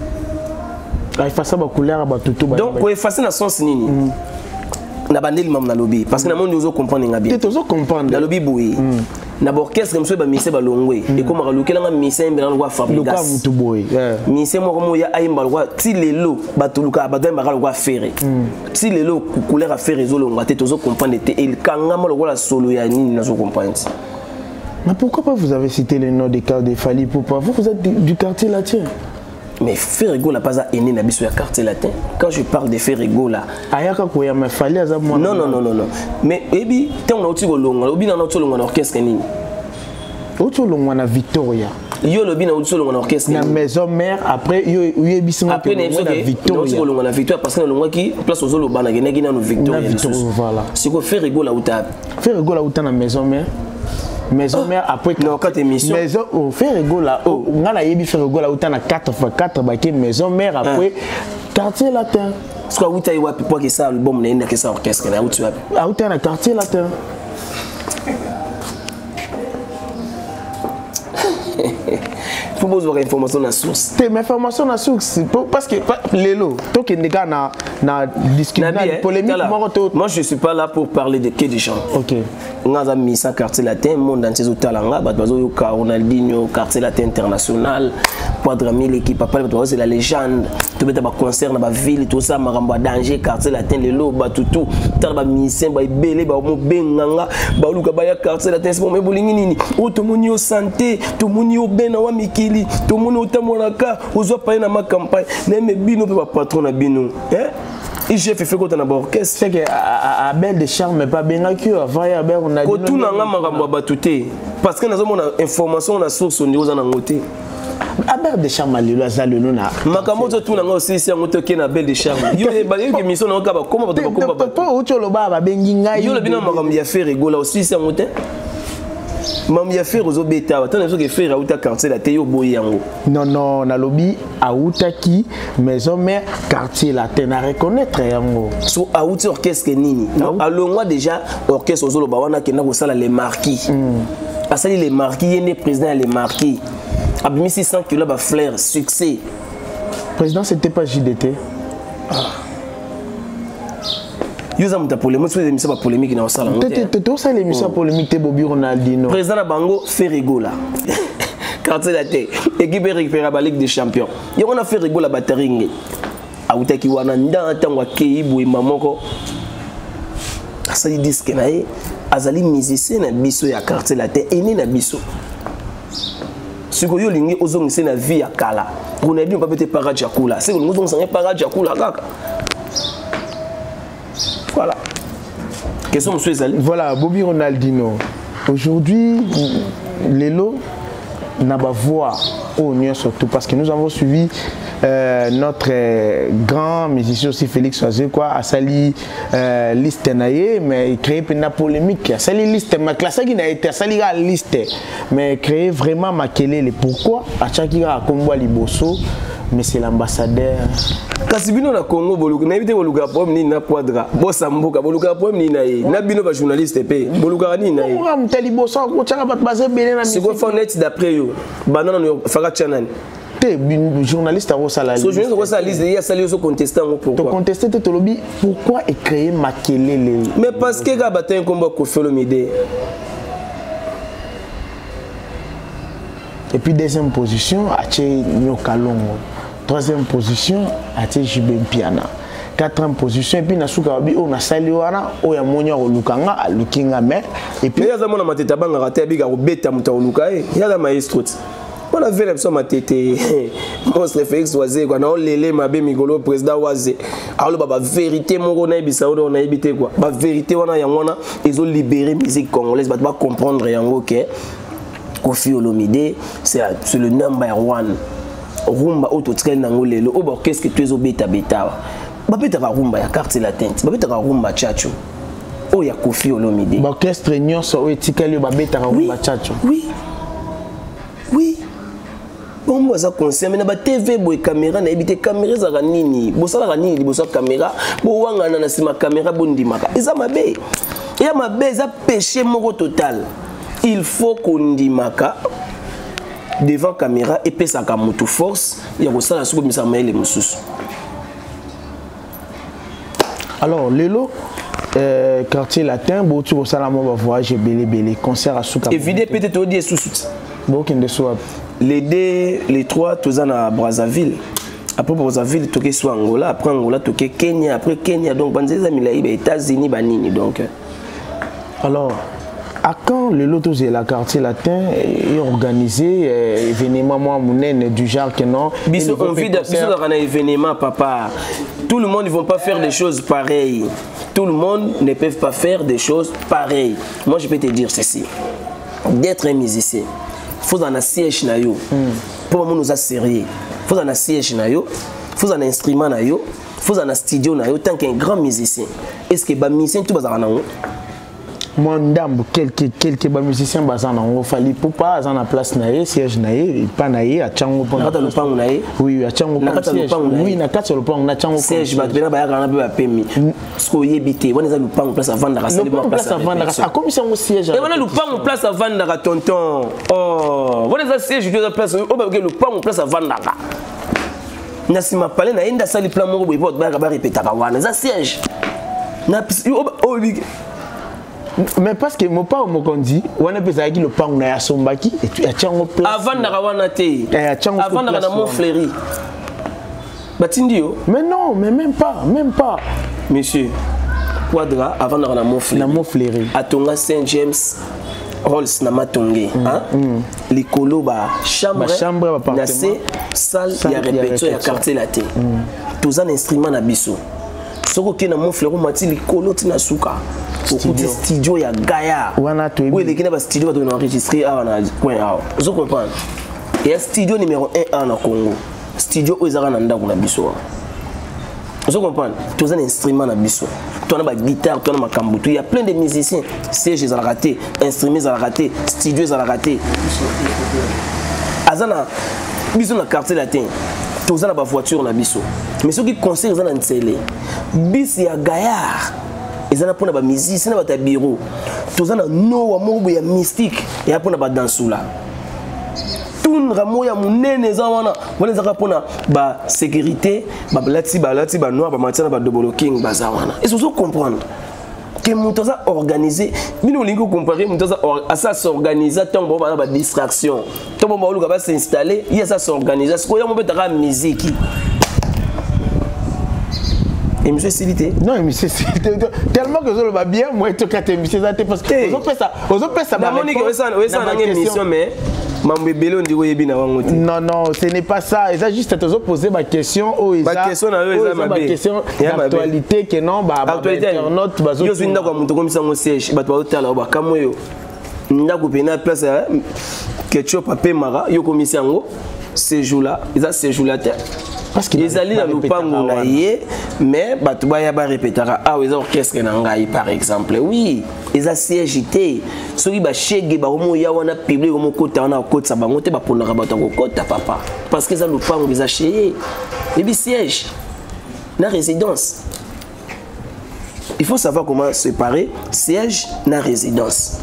a effacer ba couleur ba tout ba donc ko effacer na sens nini na bandeli mam na lobby parce que na monde ozo comprendre nga bien ozo comprendre na lobby boy na orchestre comme ça ba mise ba longwe et comme malukela nga mise mbela lwa fabrigas mutu boy mise mo mo ya ayimba lwa ti lelo batuluka ba demba lwa ferre ti lelo couleur a ferre zo longwa te tozo comprendre te il kanga mo lwa solo ya nini na zo comprendre. Mais pourquoi pas vous avez cité les noms des cas de Fally Poupa? Vous êtes du quartier latin. Mais Ferrego n'a pas aîné na biso ya quartier latin. Quand je parle de Ferrego là, ayaka ko ya me Fally aza moi. Non. Mais ebi tant on a outi kolonga, obi na outi kolonga na orchestre nini? Outi kolonga na Victoria. Yo lobi na outi kolonga na orchestre. Na maison mère après yo yebisinga après na Victoria. Outi kolonga na Victoria parce que na longwa ki place ozo lo bana gena gina no Victoria. Voilà. Siko Ferrego la outa. Ferrego la outa na maison mère. Maison mère après non quand émission maison au Ferrego là on a yebi Ferrego là autant na 4x4 baké maison mère après quartier latin parce que outa iwa pour que ça album na que ça orchestre là outa autant na quartier latin faut vous avoir information à source. Mais information à source parce que Lelo, toi qui n'est pas na discussion polémique, moi je suis pas là pour parler de que des gens. OK. On a mis ça quartier latin, monde entier au talanga, bazo yo Ronaldinho, quartier latin international, Quadramil l'équipe papa c'est la légende. Tu mets ba concert na ba ville tout ça maramba danger quartier latin Lelo batutu, tala ba musicien ba belé ba mo benganga, ba luka ba ya quartier latin c'est bon mais bolingi nini. O to moni o santé, to moni o bena wa mikili, to moni o tamonaka, ozo pa na ma campagne, na me bino pe ba patron na bino. Et j'ai fait quoi dans l'orchestre. C'est que Abel de Charme pas bien accueilli avant Abel on a dit. Tout n'a pas maramba batuté parce que nous avons information na source au niveau en côté. Abel de Charme Lelo azalo na. Makamoto tout n'a aussi si on toke na Abel de Charme. Yo ba yo mission na kaba comment ba komba ba. Pas autre lo ba bengi ngai. Yo le bino makamba ya faire rigola aussi si on était. Mam ya faire aux obeta, attends que faire à outa quartier la teyo boyango. Non, na lobby à outa qui maison mère quartier latin à reconnaître yango. So à outa orchestre nini. Alors moi déjà orchestre ozolo ba wana kena ko sala les marquis. Asali les marquis yene président les marquis. Abimi 600 kg ba flair succès. Président c'était pas JDT. Yoza muta polémique, c'est émission pas polémique na sala. Tout ça l'émission polémique te Bobby Ronaldinho. Président Bango fait rigola. Quartier la tête, équipe récupère la Ligue des Champions. Yo on a fait rigola bataringue. Auta ki wana ndanta ngwa keibu imamoko. Asali disque na ye, azali musicien na biso ya quartier la tête ene na biso. Siko yo lingi ozongise na vie ya kala. Ronaldinho pas peut-être para jakula. C'est que nous on s'en para jakula kaka. Voilà. Question monsieur Zali. Voilà, Bobby Ronaldinho. Aujourd'hui, Lelo n'a pas voix au Nion surtout parce que nous avons suivi notre grand musicien aussi Félix Oazé quoi a sali liste naie mais créé une polémique a sali liste ma classe qui n'a été sali la liste mais créé vraiment makelele pourquoi à chaque a combo liboso mais c'est l'ambassadeur. Kasi bino na Congo boluka na bité boluka problème ni na quadra bossa mboka boluka problème ni na ye na bino ba journaliste pe boluka ni na ye on mteli bossa ko tshaka bat basé belé na c'est quoi net d'après yo banana no faka chanani te journaliste a sala so journaliste ko sala liste ya sali so contestant pourquoi to contester te lobby pourquoi est créé makelele mais parce que ga batin combat ko fait le midi. Et puis deuxième position Ache Nyokalongo. Troisième position Ache Jibem Piana. Quatrième position et puis Nasuka Wabi on a sali wana oya monya olukanga alukinga me et puis ya zamona mateta banga raté biga obeta muta oluka ya la maestro. On a vu l'option matete monstre Félix Oazé quoi na olele mabe migolo président Oazé. Alors baba vérité mon na ebisa on a ebité quoi. Ba vérité wana ya wana ils ont libéré musique congolaise ba comprendre yango que Kofi Olomide, c'est le number one. Rumba auto train nangolelo. Oh bah qu'est-ce que tu es au beta beta? Bah beta rumba ya quartier latin. Bah beta rumba chacho. Oh ya Kofi Olomide. Bah orchestre nyonso o etikali ba beta rumba chacho. Oui. Oui. Bon moi ça concerne mais na ba TV boy caméra na ebité caméra za nini. Bosala ka nini liboso caméra. Bo wanga na sima caméra bondimaka. Eza mabe. Ya mabe za péché moko total. Il faut qu'on dise devant caméra et puis ça comme toute force il y a ça la soupe mais ça met les musus. Alors Lelo quartier latin bon tu vois ça la moi voyage belé concert à Souka. Évidemment peut-être au dire sous bon qui ne soit les trois tous à Brazzaville. Après Brazzaville toqué soit Angola après Angola toqué Kenya après Kenya donc banzé amis là les États-Unis banini donc. Alors à quand le loto de la quartier latin est organisé événement moi mounène du genre que non biso on vit dans un événement papa tout le monde ne vont pas faire des choses pareilles tout le monde ne peut pas faire des choses pareilles moi je peux te dire ceci d'être un musicien faut en siège na yo pour nous a sérieux faut en siège na yo faut en instrument na yo faut en studio na yo tant qu'un grand musicien est-ce que ba musicien tout bazar na moi ndambo quelques musiciens basana on fallait pour pas dans la place naé siège naé pas naé a chango pour na le pango naé oui a chango oui na katso le pango na chango siège ba bena ba ya kana ba pemi sko yebité wana za le pango place à vendre le place à vendre a comme ça au siège et wana le pango place à vendre tonton oh wana za siège de place o ba le pango place à vendre na sima palais na enda sali plan moko boy ba répéter ka wana za siège na oh mais parce que mon père m'a dit on a besoin de le pan on a sombaki et tu as tchango place avant d'arawana té avant d'arana mon fléri batindio mais non mais même pas monsieur quadra avant d'arana mon fléri atonga Saint James Rolls na matongé hein les colo ba chambre na c'est salle ya répétition ya quartier laté tous un instrument na biso soko ke na mon fléri mati les colo tina suka studio ya Gaia oui les kina ba studio ba enregistrer na coin awa vous comprenez et studio numéro 1 na Congo studio ezaka na ndako na biso vous comprenez tous un instrument na biso toi na ba guitare toi na makambo il y a plein de musiciens siège za raté instruments za raté studio za raté azana biso na quartier latin tous na ba voiture na biso mais ceux qui concert za na ntele bis ya Gaia ezana pona ba musique c'est na ba bureau tozana no wa mobo ya mystique ya pona ba dansula tun ramo ya munene za wana zaka pona ba sécurité ba lati ba noir ba matina ba double king ba za wana et vous comprendre que mutoza organiser bino lingo comparer mutoza asa s'organiser tant bon ba distraction tant bon ba luka ba s'installer il y a ça s'organiser ce ko ya mo betaka musique. Et monsieur Silité non monsieur Silité tellement que je le vois bien moi tu quatre monsieur ça parce que on peut ça la monique ça dans une émission mais mambebelo ndiko yebi na wango non ce n'est pas ça et ça juste te poser ma question oh ma question na eza ma question d'actualité que non ba internaute bazo yo zinda kwa muntu komisa ngo siège bato ba otala ba kamoyo ndako pena place ketchup papier mara yo komisa ngo ce jour là ils a ce jour là parce que les alliés dans le pango naïe mais batouba ba répétera ah ils ont orchestre nangai par exemple oui ils a siégité soki ba chege ba omo ya wana public omo kota wana kota sa bango te ba pona rabata ko kota papa parce que ça le pango ils a chéé et bi siège na résidence il faut savoir comment séparer siège na résidence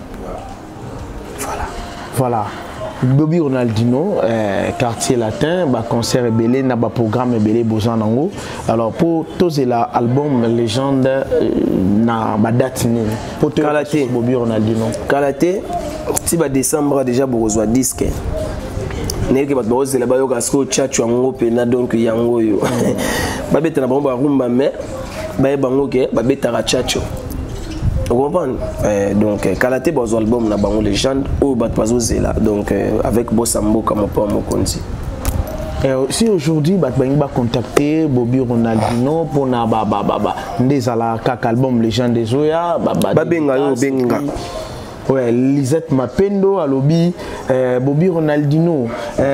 voilà Bobby Ronaldinho, quartier latin, concert belé, na programme belé besoin nango. Alors pour tous l'album légende na date ni. Pour Kalaté Bobby Ronaldinho. Kalaté, si ba décembre déjà besoin disque. Neke bat bose la ba yo kasko chachu ngo pena donc yango yo. Ba beta na ba rumba mais ba bango ke ba beta ra chachu. Vous comprenez donc Kalaté bozo album na bango légende ou bat pazo zela donc avec Bossambo comme pas mon konti. Si aujourd'hui bat ba contacter Bobby Ronaldinho pour na ndezala kaka album légende de Zoya ba benga yo benga. Ouais, Lisette Mapendo à lobby Bobby Ronaldinho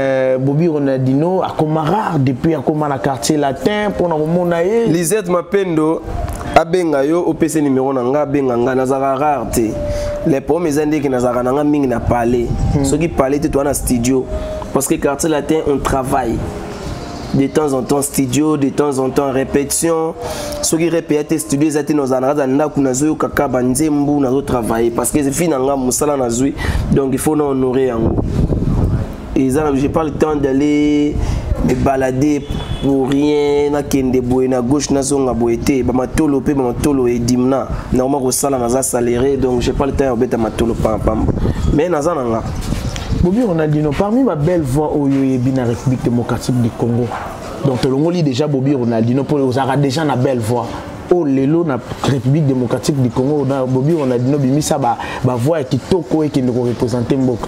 à Comara depuis à Comara quartier latin pour na monaye Lisette Mapendo abenga yo OPC numéro nanga benga nga nazara rare les premiers années que nazara nanga mingi na parler ceux qui parlaient te toi na studio parce que quartier latin on travaille de temps en temps studio de temps en temps répétition ceux qui répètent studio ils étaient nos anara na kuna zo kaka banzembu na zo travailler parce que c'est finanga musala na zui donc il faut nous honorer yango et ça j'ai pas le temps d'aller me balader pour rien na kende boye na gauche na zonga boete ba matolo pe ba matolo et dimna normalement ko sala na za saléré donc j'ai pas le temps de matolo pam mais na za nanga Bobby Ronaldinho parmi ma belle voix au yebi na République démocratique du Congo donc le ngoli déjà Bobby Ronaldinho pour aux ara déjà na belle voix oh lelo na République démocratique du Congo na Bobby Ronaldinho bimisa ba voix kitoko et qui nous représenter mboka.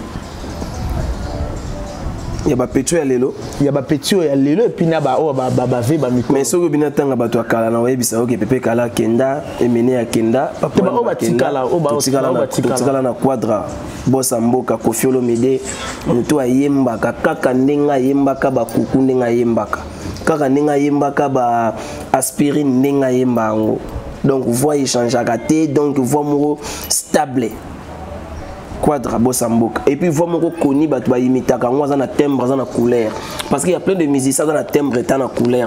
Il y a Pétio et Lelo. Il y a Pétio et Lelo et puis il y a micro. Mais ce que bien attendre bato akala na webi sa ok Pepe kala kenda emene ya kenda papa ba tikala tikala na quadra bossa mboka Koffi Olomide mutu ayemba kaka ndenga yembaka ba kuku ndenga yembaka kaka ndenga yembaka ba aspirine ndenga yembango donc voix échange à raté donc voix moro stable. Quadra Bossamboka. Et puis vraiment connu bah tu vas imiter quand on a un timbre dans la couleur parce qu'il y a plein de musiciens dans la timbre et dans la couleur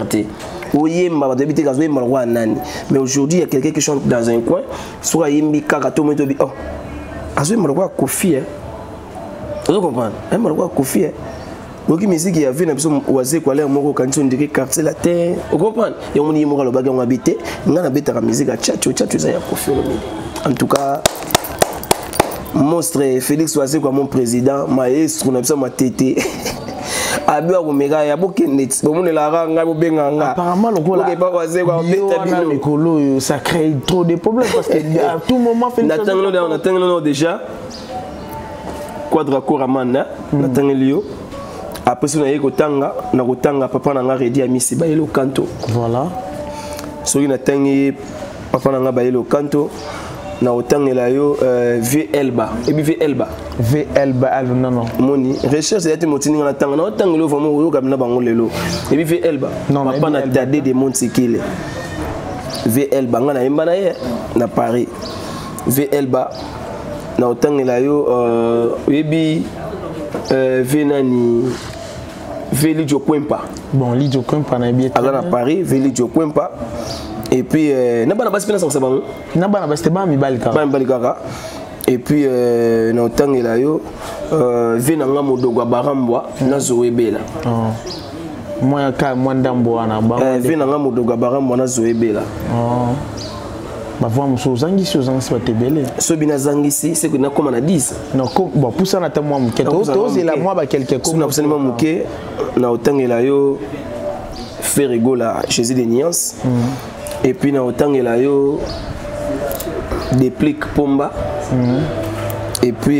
mais aujourd'hui il y a quelqu'un qui chante dans un coin soit yimbi kakato mo to bi oh azu malwa kofi vous comprenez malwa kofi donc musique il y a vu na biso oaze kwa l'air moko quand on dit quartier la terre vous comprenez et on y mo lo baga on habiter ngana betaka musique à tchatcho ça ya kofi en tout cas monstre Félix Oaze quoi mon président maestro na biso ma tété abia komeka ya bokenet bomone la ranga bobenganga apparemment le pas Oaze quoi le colo ça crée trop de problèmes parce que à tout moment Félix on attend déjà Quadra Koramana natanga lio après ça na kotanga papa na nga redi a misi ba yelo kanto voilà soki natangi papa na nga ba yelo kanto na otangela yo VLba et puis VLba non moni recherche c'est motini na tanga na otangelo vraiment yo kamina bango lelo et puis VLba papa na tade de Montsekile VLba ngana yemba na ye na Paris VLba na otangela yo yebi venani Velidio Kwempa bon Lidio Kwempa na bien à Paris Velidio Kwempa. Et puis, n'a pas de base c'est bon. N'a pas de base, c'est pas mi balika. Et puis, na otang la yo, venanga modogwa barambwa na zoebela. Moi ka mwandambo ana ba. Venanga modogwa barambwa na zoebela. Bah voir mon zangisi pas te belé. So bina zangisi c'est que na comme na 10. Non bon pour ça na ta moi muke. To c'est la moi ba quelqu'un comme na absolument muke na otang la yo fait rigola Jésus des nuances. Et puis na otangela yo déplique pomba et puis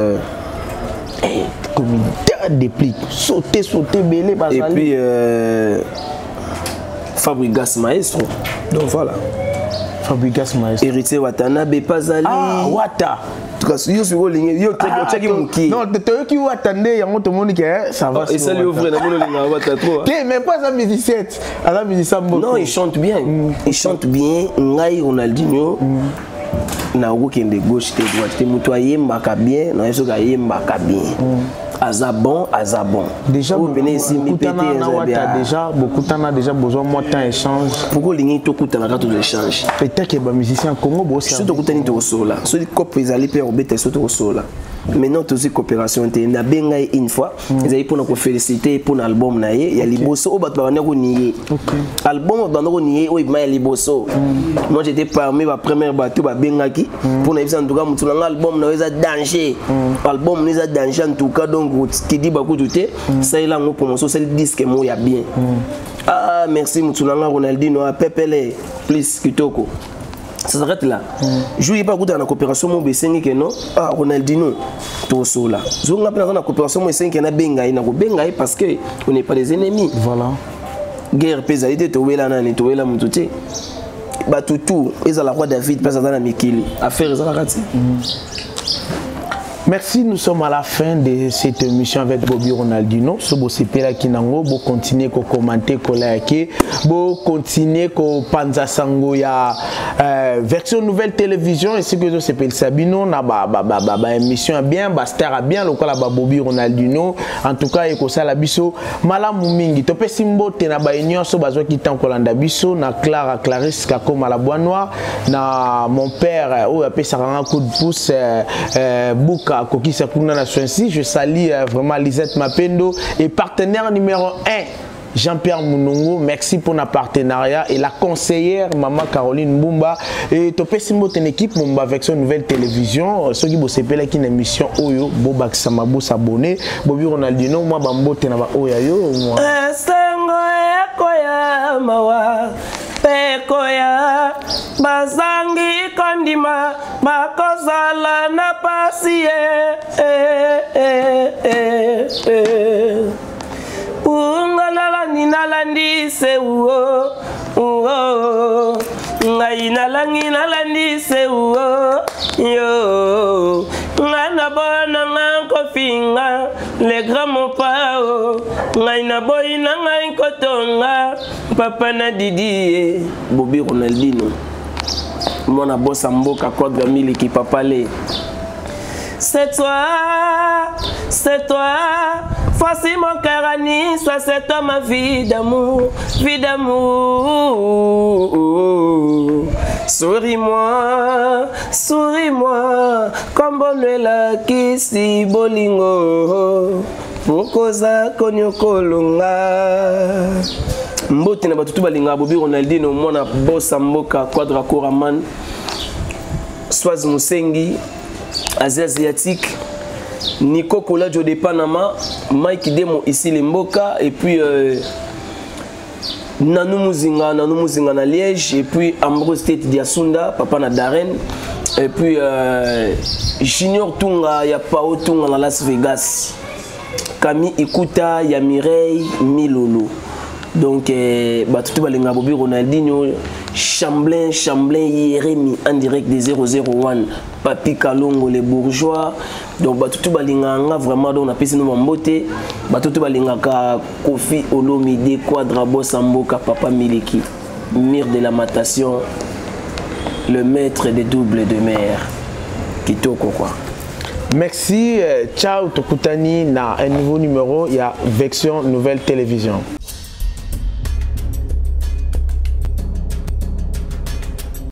communauté déplique sauter belé et puis Fabrigas Maestro donc voilà Fabrigas Maestro héritier Watanabe Pazali Wata yo sur ligne yo check muki non te qui attendait yango to moni que ça va et ça lui ouvre na mono linga Wata trop mais pas ça musicien à la musicien non il chante bien ngai Ronaldinho na okende gauche et droite te muto ayembaka bien na yeso ka yembaka bien azabon déjà beaucoup déjà besoin moi temps échange pourquoi lingi to kutana ka to échange peut-être que ba musicien Congo bo aussi to kutani to sola so di cop ezali pe obeta so to sola maintenant aussi coopération te na benga une fois ezali pour nous féliciter pour l'album na ye ya liboso o bato ba ko nié album ba ko nié o ibma ya liboso moi j'étais parmi ma première bateau ba bengaki pour na en tout cas mutu na album na eza danger album na eza danger en tout cas donc qui dit beaucoup tout ça il a une promotion c'est le disque mo ya bien ah merci mutu na Ronaldinho a pepele please kitoko ça s'arrête là. Je ne pas goûter la coopération mon bessengi que non. Ah Ronaldinho tout cela. Je ne pas la coopération mon bessengi na bengai na bengai parce que on n'est pas des ennemis. Voilà. Guerre pesalité to wela na to wela mututé. Ba tout ils a la roi David place dans la Mikili. Affaire ça la rati. Merci, nous sommes à la fin de cette émission avec Bobby Ronaldinho. Si vous avez Kinango, vous continuez à commenter, vous continuez à panza sango ya version nouvelle télévision et ce que je s'appelle Sabino na ba émission bien, ba star bien le quoi Bobby Ronaldinho. En tout cas, eko sala biso malamu mingi. Tope simbo te na ba union so bazwa kitan kolanda biso na Clara Clarisse kako malabois noir na mon père ou appelle ça un coup de pouce Bouka Koki Sakuna na Swensi. Je salue vraiment Lisette Mapendo et partenaire numéro 1 Jean-Pierre Mounongo, merci pour notre partenariat et la conseillère Maman Caroline Mbumba et Topé Simbo ten équipe Mbumba avec son nouvelle télévision. Ceux qui bossent là qui une émission Oyo Bobak Samabo s'abonner Bobby Ronaldinho moi bambo tenaba Oyayo moi. Esengo yakoya mawa pekoya bazangi kondima bakozala na pasie ungalala ninalandi se uo ngai nalangi nalandi se uo yo ngana bona nganko finga le grand pao ngai na boina ngai kotonga papa na Didi Bobby Ronaldinho Mon boss en boka Quadra Miliki Papa Lé. C'est toi, voici mon cœur à Nice, c'est toi ma vie d'amour, vie d'amour. Souris-moi, comme Bonuela Kisi Bolingo, pour koza konyokolonga. Mbote na batutu balinga Bobi Ronaldinho, mwana boss mboka Quadra Koraman, Swaz Musengi, Asiatique, Nico Koladjo de Panama, Mike Demo ici les Mboka, et puis Nanou Muzinga na Liège, et puis Ambrose State Diasunda, Papa na Darren, et puis Junior Tunga, ya Pao Tunga na Las Vegas, Camille Ikuta, ya Mireille Milolo. Donc, tout balinga Bobi Ronaldinho, Chamblin, Yéremi en direct des 001, Papi Kalongo, les bourgeois. Donc, tout balinga vraiment, on a pissé nos mamboté. Tout balinga Kofi Olomide, Quadra Bosamboka, Papa Miliki, Mire de la Matation, le maître des doubles de mer. Kitoko quoi. Merci, ciao, Tokutani, na un nouveau numéro, il y a Vection Nouvelle Télévision.